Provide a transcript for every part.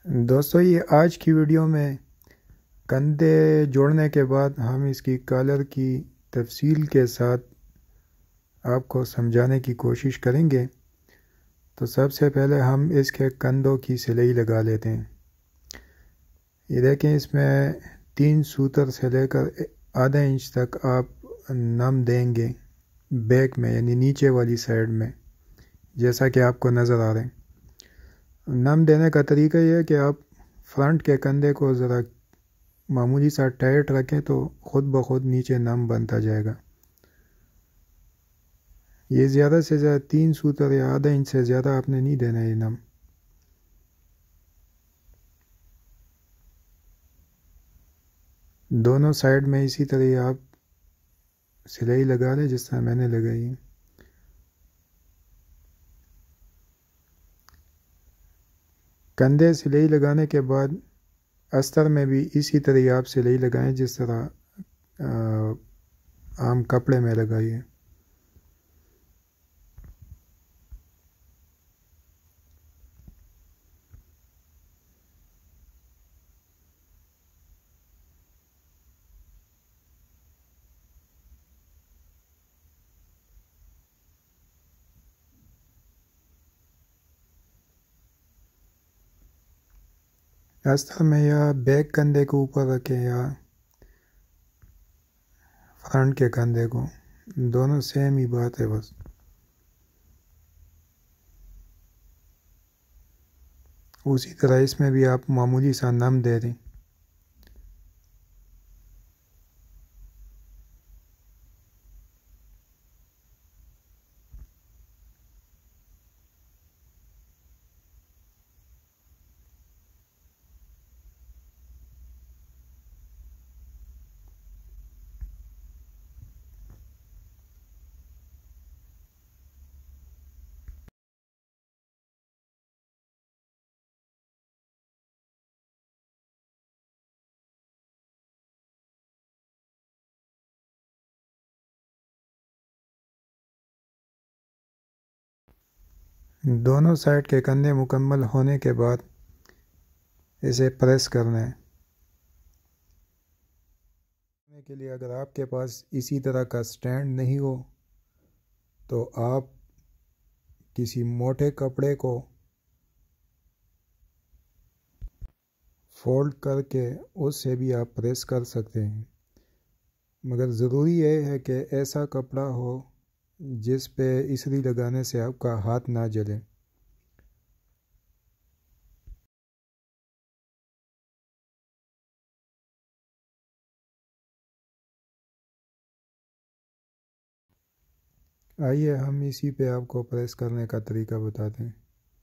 دوستو یہ آج کی ویڈیو میں کندھے جوڑنے کے بعد ہم اس کی کالر کی تفصیل کے ساتھ آپ کو سمجھانے کی کوشش کریں گے۔ تو سب سے پہلے ہم اس کے کندھوں کی سلائی لگا لیتے ہیں۔ یہ دیکھیں، اس میں 3 سوتر سے لے کر آدھا انچ تک آپ نم دیں گے بیک میں، یعنی نیچے والی سائڈ میں، جیسا کہ آپ کو نظر آ رہے ہیں۔ نم دینے کا طریقہ یہ ہے کہ آپ فرنٹ کے کندھے کو ذرا معمولی سا ٹائٹ رکھیں تو خود بخود نیچے نم بنتا جائے گا۔ یہ زیادہ سے زیادہ 3 سوتر یا آدھا انچ سے زیادہ آپ نے نہیں دینا یہ نم۔ دونوں سائڈ میں اسی طرح آپ سلائی لگا لیں جس طرح میں نے لگائی ہے۔ کندھے سلائی لگانے کے بعد استر میں بھی اسی طرح آپ سلائی لگائیں جس طرح عام کپڑے میں لگائی ہے۔ استر میں یا بیک کندھے کو اوپر رکھیں یا فرنٹ کے کندھے کو، دونوں سیم ہی بات ہے بس۔ اسی طرح اس میں بھی آپ معمولی سا نم دے دیں۔ دونوں سائڈ کے کندھے مکمل ہونے کے بعد اسے پریس کرنا ہے۔ کے لیے اگر آپ کے پاس اسی طرح کا سٹینڈ نہیں ہو تو آپ کسی موٹے کپڑے کو فولڈ کر کے اس سے بھی آپ پریس کر سکتے ہیں، مگر ضروری یہ ہے کہ ایسا کپڑا ہو جس پہ اسری لگانے سے آپ کا ہاتھ نہ جلے۔ آئیے ہم اسی پہ آپ کو پریس کرنے کا طریقہ بتاتے ہیں۔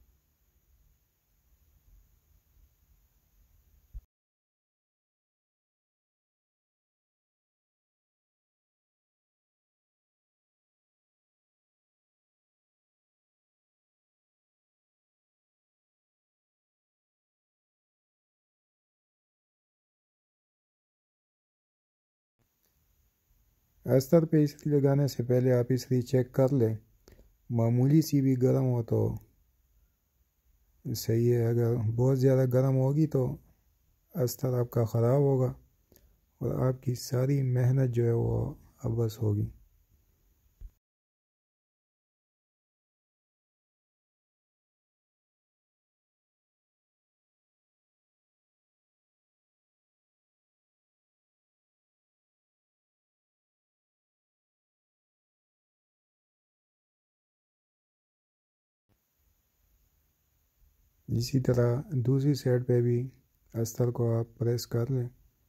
استر پہ اسری لگانے سے پہلے آپ اسری چیک کر لیں، معمولی سی بھی گرم ہو تو صحیح ہے، اگر بہت زیادہ گرم ہوگی تو استر آپ کا خراب ہوگا اور آپ کی ساری محنت جو ہے وہ ابس ہوگی۔ اسی طرح دوسری سائڈ پہ بھی استر کو آپ پریس کر لیں۔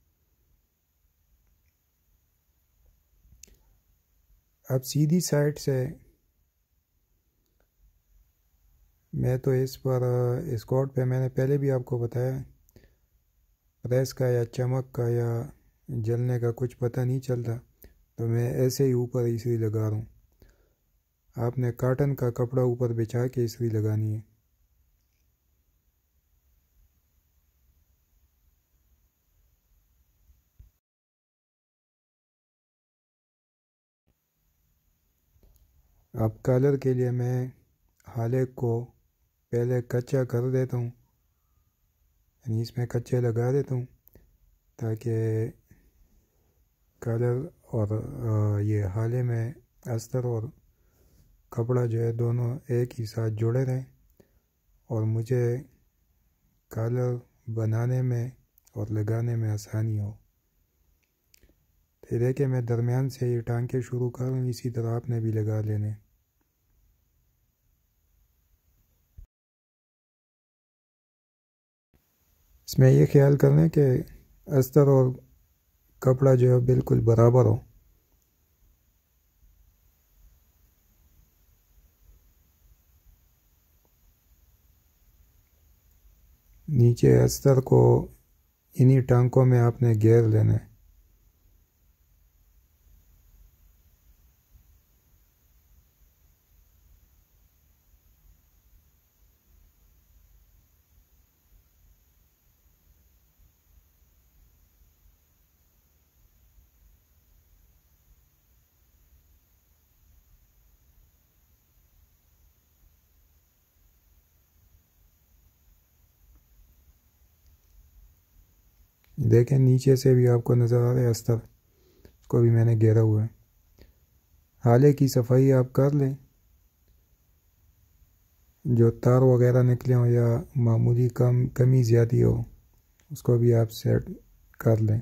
اب سیدھی سائڈ سے میں تو اس پر اسکارٹ پہ میں نے پہلے بھی آپ کو بتایا، پریس کا یا چمک کا یا جلنے کا کچھ پتہ نہیں چلتا، تو میں ایسے ہی اوپر اسری لگا رہا ہوں۔ آپ نے کاٹن کا کپڑا اوپر بچھا کے اسری لگانی ہے۔ اب کالر کے لیے میں حالق کو پہلے کچا کر دیتا ہوں، یعنی اس میں کچے لگا دیتا ہوں تاکہ کلر اور یہ حالے میں استر اور کپڑا جو ہے دونوں ایک ہی ساتھ جڑے رہیں اور مجھے کلر بنانے میں اور لگانے میں آسانی ہو۔ تو دیکھیں میں درمیان سے یہ ٹانکے شروع کروں، اسی طرح آپ نے بھی لگا لینے۔ اس میں یہ خیال کرنا کہ استر اور کپڑا جو ہے بالکل برابر ہو۔ نیچے استر کو انہی ٹانکوں میں آپ نے گھیر لینا ہے۔ دیکھیں نیچے سے بھی آپ کو نظر آ رہا ہے استر، اس کو بھی میں نے گھیرا ہوا ہے۔ حالے کی صفائی آپ کر لیں، جو تار وغیرہ نکلے ہوں یا معمولی کمی زیادی ہو اس کو بھی آپ سیٹ کر لیں۔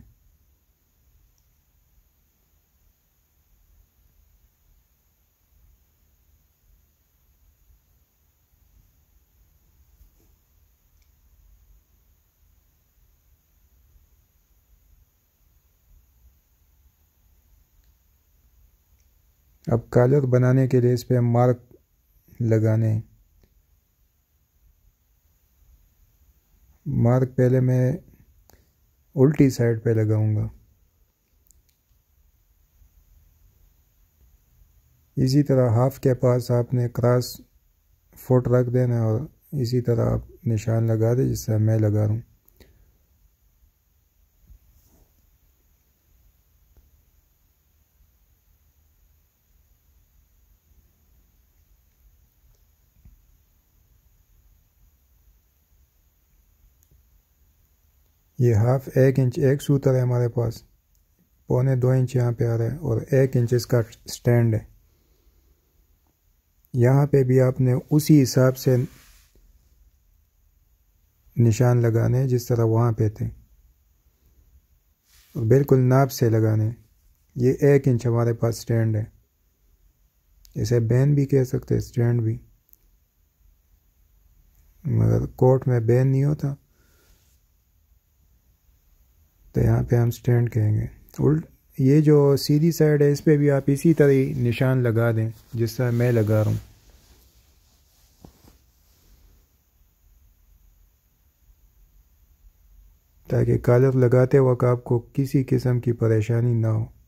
اب کالر بنانے کے لیے اس پہ مارک لگانے ہیں۔ مارک پہلے میں الٹی سائڈ پہ لگاؤں گا، اسی طرح ہاف کے پاس آپ نے کراس فٹ رکھ دینا اور اسی طرح آپ نشان لگا دیں جس سے میں لگا رہا ہوں۔ یہ ہاف 1 انچ ایک سوتر ہے ہمارے پاس، 1.25 انچ یہاں پہ آ رہا ہے اور 1 انچ اس کا سٹینڈ ہے۔ یہاں پہ بھی آپ نے اسی حساب سے نشان لگانے جس طرح وہاں پہ تھے اور بالکل ناپ سے لگانے۔ یہ 1 انچ ہمارے پاس سٹینڈ ہے، اسے بین بھی کہہ سکتے سٹینڈ بھی، مگر کوٹ میں بین نہیں ہوتا تو یہاں پہ ہم سٹینڈ کہیں گے۔ یہ جو سیدھی سائڈ ہے اس پہ بھی آپ اسی طرح نشان لگا دیں جس طرح میں لگا رہا ہوں، تاکہ کالر لگاتے وقت آپ کو کسی قسم کی پریشانی نہ ہو۔